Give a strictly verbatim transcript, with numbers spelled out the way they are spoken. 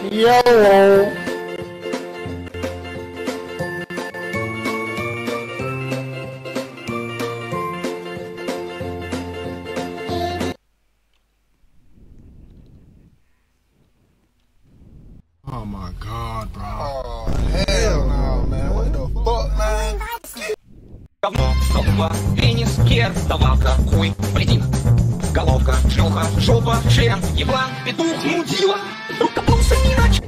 Yo. Oh my God, bro. Oh, hell no, man. What the fuck, man? Говно, стопа, пенис, кер, давалка, хуй, блин. Головка, шлюха, жопа, член, еблан, петух, мудила. Вдруг копнулся не иначе.